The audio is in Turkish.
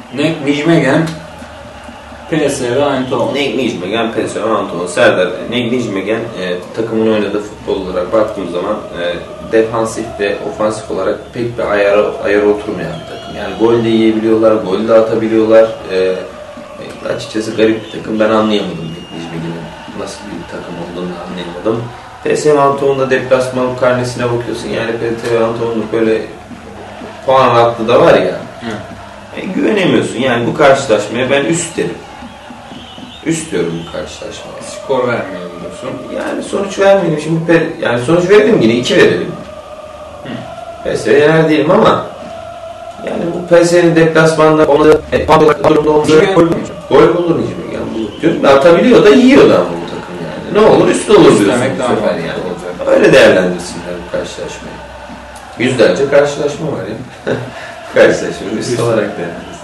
Nijmegen, PSV Eindhoven. Nijmegen, PSV Eindhoven. Serdar, Nijmegen takımın oynadığı futbol olarak baktığım zaman defansif ve ofansif olarak pek bir ayara oturmayan bir takım. Yani gol de yiyebiliyorlar, gol de atabiliyorlar. Açıkçası garip bir takım. Ben anlayamadım Nijmegen'in nasıl bir takım olduğunu anlayamadım. PSV Eindhoven'da deplasman karnesine bakıyorsun. Yani PSV Eindhoven'un böyle puan rahatlığı da var ya. Güvenemiyorsun. Yani bu karşılaşmaya ben üst derim. Üst diyorum bu karşılaşmaya. Skor vermiyor diyorsun. Yani sonuç vermeyelim. Şimdi yani sonuç verelim yine 2 verelim. PSV yener değilim ama yani bu PSV'nin deplasmanda olmadığı durumda olmadığı gol bulur Nijmegen bulur diyorum. Atabiliyor da yiyor da ama bu takım yani. Ne olur üst olur diyorsun. Demek daha fazla yani. Öyle değerlendirsinler bu karşılaşmayı. Yüzlerce karşılaşma var ya. Karşılaşmayı üst olarak değerlendirsinler.